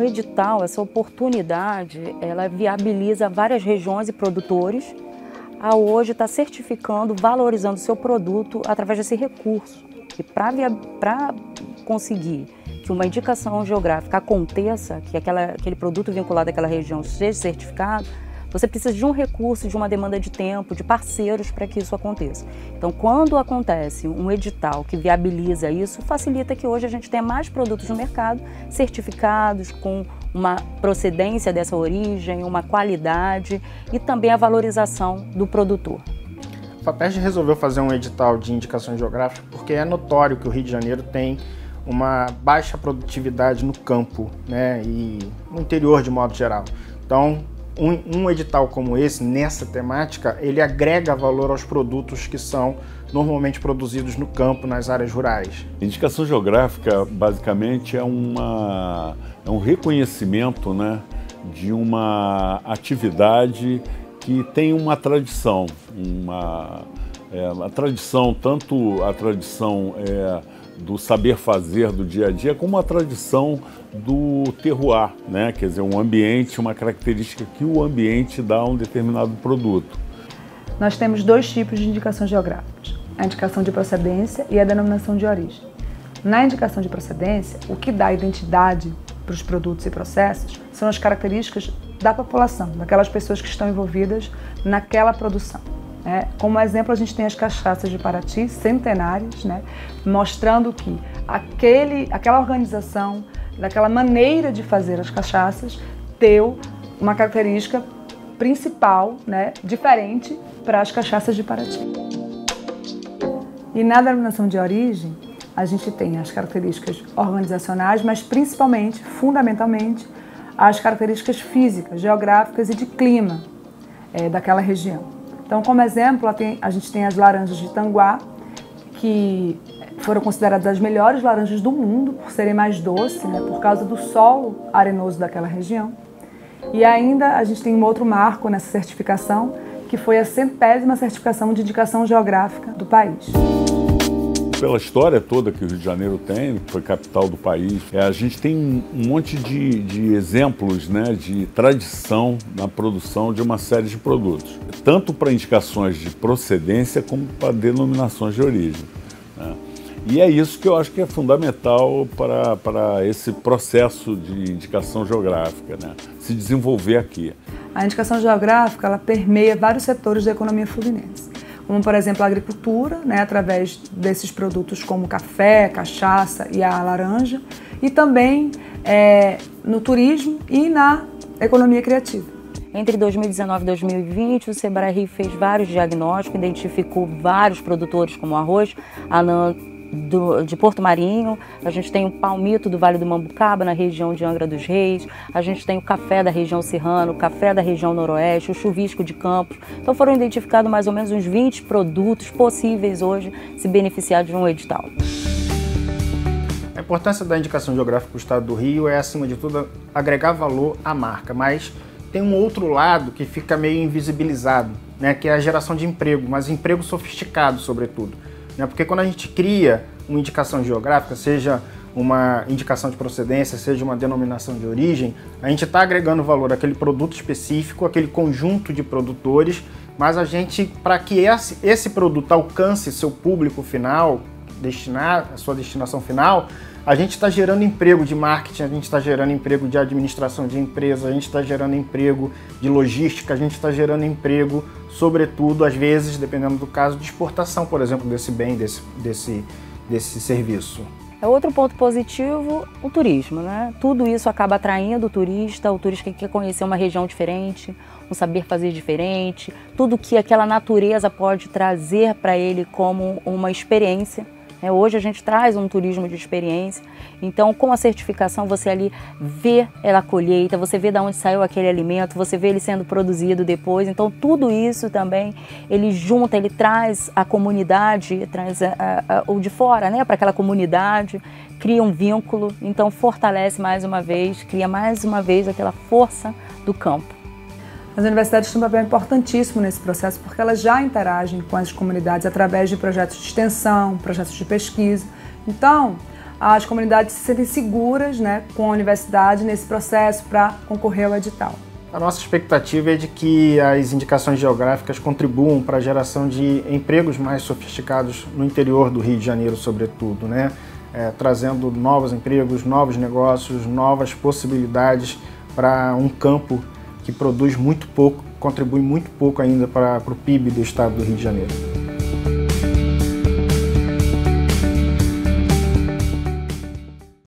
edital, essa oportunidade, ela viabiliza várias regiões e produtores a hoje estar certificando, valorizando o seu produto através desse recurso. E para conseguir que uma indicação geográfica aconteça, que aquele produto vinculado àquela região seja certificado, você precisa de um recurso, de uma demanda de tempo, de parceiros para que isso aconteça. Então, quando acontece um edital que viabiliza isso, facilita que hoje a gente tenha mais produtos no mercado certificados, com uma procedência dessa origem, uma qualidade e também a valorização do produtor. A FAPESD resolveu fazer um edital de indicação geográfica porque é notório que o Rio de Janeiro tem uma baixa produtividade no campo, né, e no interior de modo geral. Então, um edital como esse, nessa temática, ele agrega valor aos produtos que são normalmente produzidos no campo, nas áreas rurais. Indicação geográfica, basicamente, é um reconhecimento, né, de uma atividade que tem uma tradição, a tradição, tanto a tradição do saber fazer do dia a dia, como a tradição do terroir, né? Quer dizer, um ambiente, uma característica que o ambiente dá a um determinado produto. Nós temos dois tipos de indicações geográficas, a indicação de procedência e a denominação de origem. Na indicação de procedência, o que dá identidade para os produtos e processos são as características da população, daquelas pessoas que estão envolvidas naquela produção. Como exemplo, a gente tem as cachaças de Paraty, centenárias, né, mostrando que aquela organização, daquela maneira de fazer as cachaças, deu uma característica principal, né, diferente para as cachaças de Paraty. E na denominação de origem, a gente tem as características organizacionais, mas principalmente, fundamentalmente, as características físicas, geográficas e de clima daquela região. Então, como exemplo, a gente tem as laranjas de Tanguá, que foram consideradas as melhores laranjas do mundo, por serem mais doces, né, por causa do solo arenoso daquela região. E ainda a gente tem um outro marco nessa certificação, que foi a 100ª certificação de indicação geográfica do país. Pela história toda que o Rio de Janeiro tem, que foi capital do país, a gente tem um monte de exemplos, né, de tradição na produção de uma série de produtos, tanto para indicações de procedência como para denominações de origem, né? E é isso que eu acho que é fundamental para esse processo de indicação geográfica, né, se desenvolver aqui. A indicação geográfica, ela permeia vários setores da economia fluminense, como, por exemplo, a agricultura, né, através desses produtos como café, cachaça e a laranja, e também no turismo e na economia criativa. Entre 2019 e 2020, o Sebrae Rio fez vários diagnósticos, identificou vários produtores como arroz, anã de Porto Marinho, a gente tem o palmito do Vale do Mambucaba, na região de Angra dos Reis, a gente tem o café da região serrana, o café da região noroeste, o chuvisco de Campos. Então foram identificados mais ou menos uns 20 produtos possíveis hoje se beneficiar de um edital. A importância da indicação geográfica para o estado do Rio é, acima de tudo, agregar valor à marca, mas tem um outro lado que fica meio invisibilizado, né, que é a geração de emprego, mas emprego sofisticado, sobretudo. Porque quando a gente cria uma indicação geográfica, seja uma indicação de procedência, seja uma denominação de origem, a gente está agregando valor àquele produto específico, àquele conjunto de produtores, mas a gente, para que esse produto alcance seu público final, a sua destinação final, a gente está gerando emprego de marketing, a gente está gerando emprego de administração de empresa, a gente está gerando emprego de logística, a gente está gerando emprego, sobretudo, às vezes, dependendo do caso, de exportação, por exemplo, desse bem, desse serviço. Outro ponto positivo, o turismo, né? Tudo isso acaba atraindo o turista que quer conhecer uma região diferente, um saber fazer diferente, tudo que aquela natureza pode trazer para ele como uma experiência. Hoje a gente traz um turismo de experiência, então com a certificação você ali vê a colheita, você vê de onde saiu aquele alimento, você vê ele sendo produzido depois, então tudo isso também ele junta, ele traz a comunidade, traz o de fora, né, para aquela comunidade, cria um vínculo, então fortalece mais uma vez, cria mais uma vez aquela força do campo. As universidades têm um papel importantíssimo nesse processo porque elas já interagem com as comunidades através de projetos de extensão, projetos de pesquisa. Então, as comunidades se sentem seguras, né, com a universidade nesse processo para concorrer ao edital. A nossa expectativa é de que as indicações geográficas contribuam para a geração de empregos mais sofisticados no interior do Rio de Janeiro, sobretudo, né? Trazendo novos empregos, novos negócios, novas possibilidades para um campo que produz muito pouco, contribui muito pouco ainda para o PIB do estado do Rio de Janeiro.